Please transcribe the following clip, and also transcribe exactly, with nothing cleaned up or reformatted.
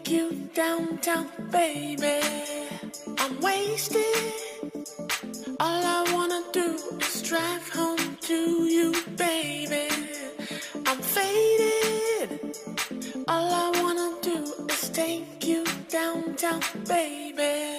you downtown, baby. I'm wasted. All I wanna do is drive home to you, baby. I'm faded. All I wanna do is take you downtown, baby.